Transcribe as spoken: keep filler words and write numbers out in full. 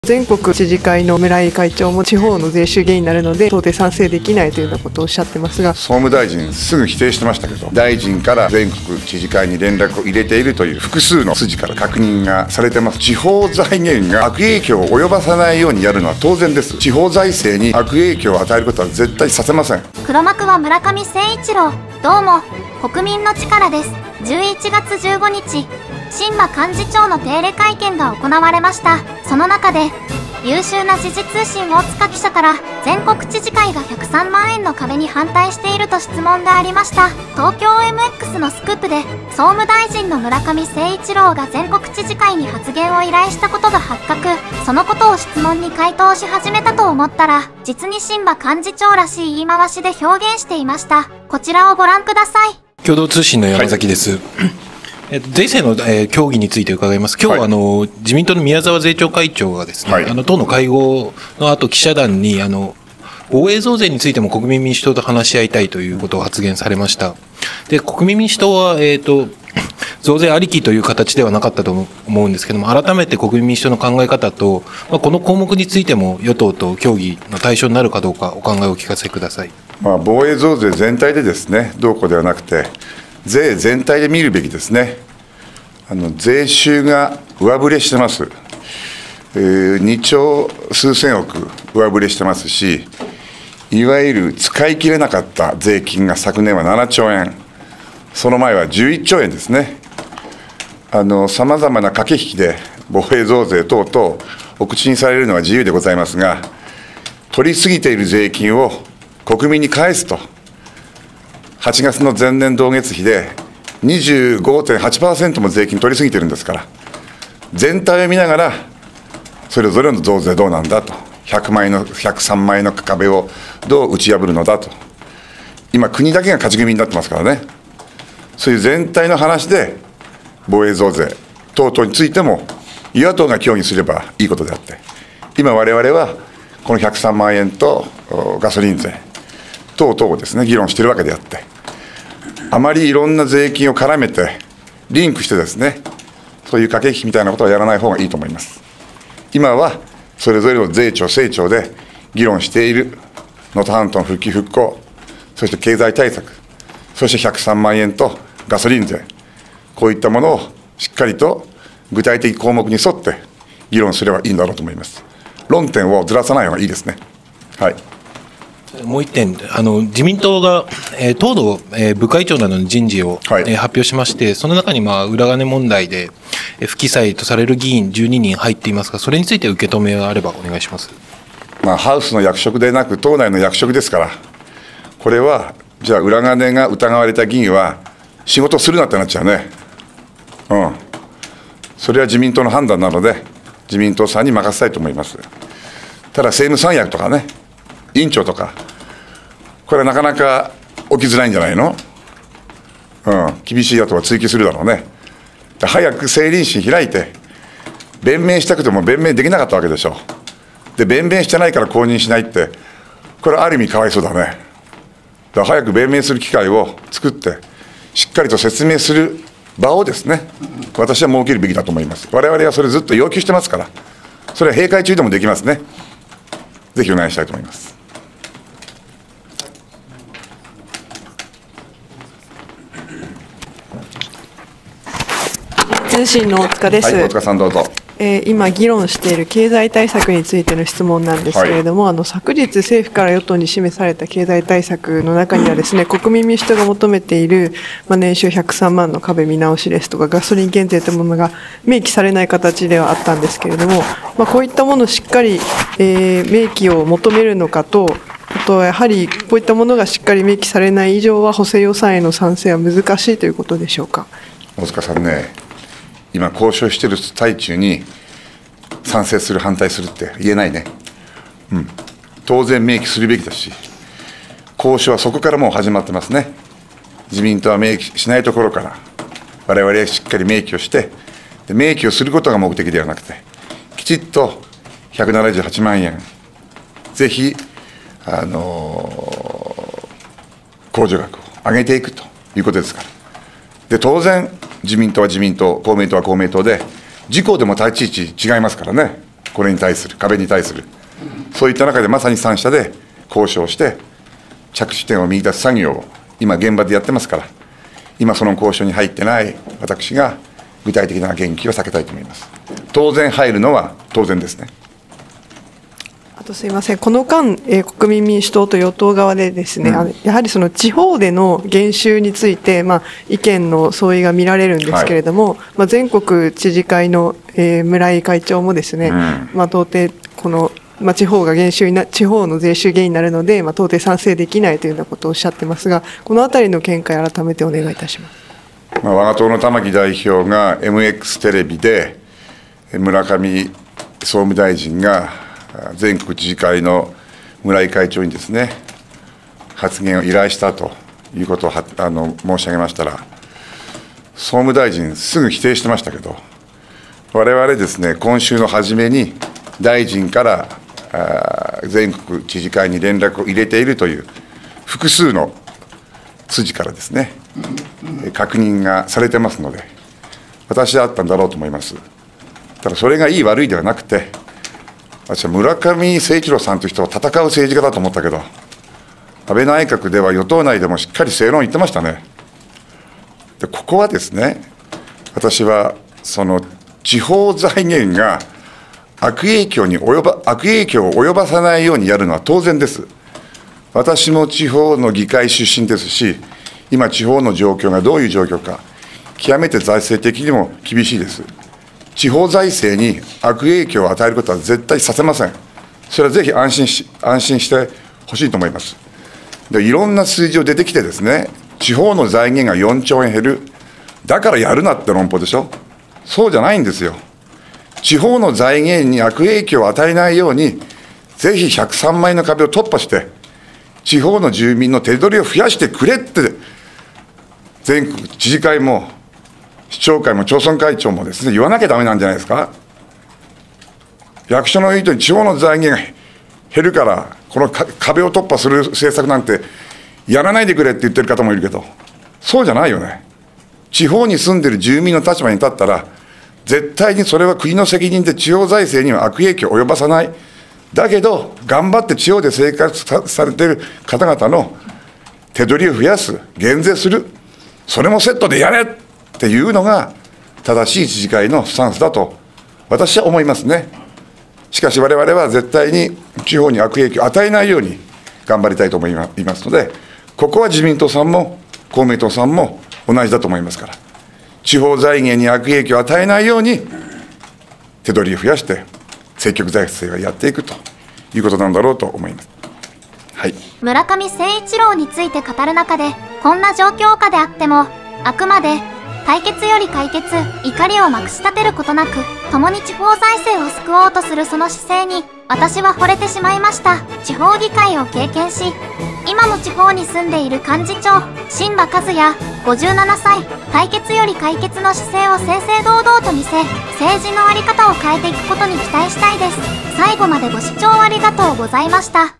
全国知事会の村井会長も地方の税収減になるので到底賛成できないというようなことをおっしゃってますが、 総務大臣すぐ否定してましたけど、大臣から全国知事会に連絡を入れているという複数の筋から確認がされてます。地方財源が悪影響を及ばさないようにやるのは当然です。地方財政に悪影響を与えることは絶対させません。 黒幕は村上誠一郎。どうも国民の力です。じゅういちがつじゅうごにち、新馬幹事長の定例会見が行われました。その中で優秀な時事通信大塚記者から全国知事会がひゃくさんまんえんの壁に反対していると質問がありました。東京 エムエックス のスクープで総務大臣の村上誠一郎が全国知事会に発言を依頼したことが発覚。そのことを質問に回答し始めたと思ったら、実に新馬幹事長らしい言い回しで表現していました。こちらをご覧ください。 共同通信の山崎です。はい、えっと、税制の、えー、協議について伺います。今日、はい、あの自民党の宮沢税調会長がですね、はい、あの党の会合の後記者団にあの防衛増税についても国民民主党と話し合いたいということを発言されました。で、国民民主党は、えーと、増税ありきという形ではなかったと思うんですけども、改めて国民民主党の考え方と、まあ、この項目についても与党と協議の対象になるかどうかお考えをお聞かせください。 まあ、防衛増税全体でですね、どうこうではなくて、税全体で見るべきですね。あの税収が上振れしてます、えー、にちょう数千億上振れしてますし、いわゆる使い切れなかった税金が昨年はななちょうえん、その前はじゅういっちょうえんですね。さまざまな駆け引きで防衛増税等々お口にされるのは自由でございますが、取り過ぎている税金を国民に返すと、はちがつの前年同月比で にじゅうごてんはちパーセント も税金取り過ぎてるんですから、全体を見ながら、それぞれの増税どうなんだと、ひゃくまんえんの、ひゃくさんまんえんの壁をどう打ち破るのだと、今、国だけが勝ち組になってますからね、そういう全体の話で、防衛増税等々についても、与野党が協議すればいいことであって、今、われわれはこのひゃくさんまんえんとガソリン税等々をですね、議論しているわけであって、あまりいろんな税金を絡めて、リンクしてですね、そういう駆け引きみたいなことはやらない方がいいと思います。今はそれぞれの税調、政調で議論している能登半島の復帰・復興、そして経済対策、そしてひゃくさんまんえんとガソリン税、こういったものをしっかりと具体的項目に沿って議論すればいいんだろうと思います。論点をずらさない方がいいですね。はい。 もう一点、あの自民党が、えー、党の、えー、部会長などの人事を、はい、えー、発表しまして、その中に、まあ、裏金問題で、えー、不記載とされる議員じゅうににん入っていますが、それについて受け止めがあればお願いします。 まあ、ハウスの役職でなく、党内の役職ですから、これは、じゃあ、裏金が疑われた議員は、仕事するなってなっちゃうね。うん。それは自民党の判断なので、自民党さんに任せたいと思います。ただ、政務三役とかね、委員長とか、これはなかなか起きづらいんじゃないの？うん、厳しい野党は追及するだろうね。早く政倫審開いて、弁明したくても弁明できなかったわけでしょ。で、弁明してないから公認しないって、これはある意味かわいそうだね。だから早く弁明する機会を作って、しっかりと説明する場をですね、私は設けるべきだと思います。我々はそれずっと要求してますから、それは閉会中でもできますね。ぜひお願いしたいと思います。 通信の大塚です。 はい、大塚さんどうぞ。 えー、今議論している経済対策についての質問なんですけれども、はい、あの昨日政府から与党に示された経済対策の中にはですね、国民民主党が求めている、まあ、年収ひゃくさんまんの壁見直しですとか、ガソリン減税というものが明記されない形ではあったんですけれども、まあ、こういったものをしっかり、えー、明記を求めるのかと、あとやはりこういったものがしっかり明記されない以上は補正予算への賛成は難しいということでしょうか。 大塚さんね、今、交渉している最中に、賛成する、反対するって言えないね、うん、当然明記するべきだし、交渉はそこからもう始まってますね。自民党は明記しないところから、われわれはしっかり明記をして、で明記をすることが目的ではなくて、きちっとひゃくななじゅうはちまんえん、ぜひ、あのー、控除額を上げていくということですから。で当然自民党は自民党、公明党は公明党で、自公でも立ち位置違いますからね、 これに対する、壁に対する、そういった中でまさにさん社で交渉して、着地点を見出す作業を今、現場でやってますから、今、その交渉に入ってない私が、具体的な言及は避けたいと思います。当然、入るのは当然ですね。 あとすいません、この間、えー、国民民主党と与党側でですね、うん、あのやはりその地方での減収について、まあ、意見の相違が見られるんですけれども、はい、まあ、全国知事会の、えー、村井会長もですね、うん、まあ、到底この、まあ、地方が減収にな地方の税収減になるので、まあ、到底賛成できないというようなことをおっしゃってますが、このあたりの見解、改めてお願いいたします。 まあ、我が党の玉木代表が エムエックス テレビで、村上総務大臣が全国知事会の村井会長にですね、発言を依頼したということをはあの申し上げましたら、総務大臣、すぐ否定してましたけど、我々ですね、今週の初めに大臣からあ全国知事会に連絡を入れているという複数の筋からですね、確認がされてますので、私だったんだろうと思います。ただ、それがいい悪いではなくて、私は村上誠一郎さんという人は戦う政治家だと思ったけど、安倍内閣では与党内でもしっかり正論言ってましたね。で、ここはですね、私はその地方財源が悪影響に及ば悪影響を及ばさないようにやるのは当然です。私も地方の議会出身ですし、今、地方の状況がどういう状況か、極めて財政的にも厳しいです。地方財政に悪影響を与えることは絶対させません。それはぜひ安心し、安心してほしいと思います。で、いろんな数字を出てきてですね、地方の財源がよんちょうえん減る、だからやるなって論法でしょ。そうじゃないんですよ。地方の財源に悪影響を与えないように、ぜひひゃくさんまんえんの壁を突破して、地方の住民の手取りを増やしてくれって、全国知事会も、市長会も町村会長もですね、言わなきゃだめなんじゃないですか。役所の人に地方の財源が減るから、この壁を突破する政策なんて、やらないでくれって言ってる方もいるけど、そうじゃないよね。地方に住んでる住民の立場に立ったら、絶対にそれは国の責任で地方財政には悪影響を及ばさない。だけど、頑張って地方で生活されている方々の手取りを増やす、減税する、それもセットでやれっていうのが正しい知事会のスタンスだと私は思いますね。しかし我々は絶対に地方に悪影響を与えないように頑張りたいと思いますので、ここは自民党さんも公明党さんも同じだと思いますから、地方財源に悪影響を与えないように手取りを増やして積極財政をやっていくということなんだろうと思います。はい、 村上誠一郎について語る中で、こんな状況下であってもあくまで対決より解決、怒りをまくし立てることなく共に地方財政を救おうとするその姿勢に私は惚れてしまいました。地方議会を経験し、今も地方に住んでいる幹事長新馬和也ごじゅうななさい、対決より解決の姿勢を正々堂々と見せ、政治の在り方を変えていくことに期待したいです。最後までご視聴ありがとうございました。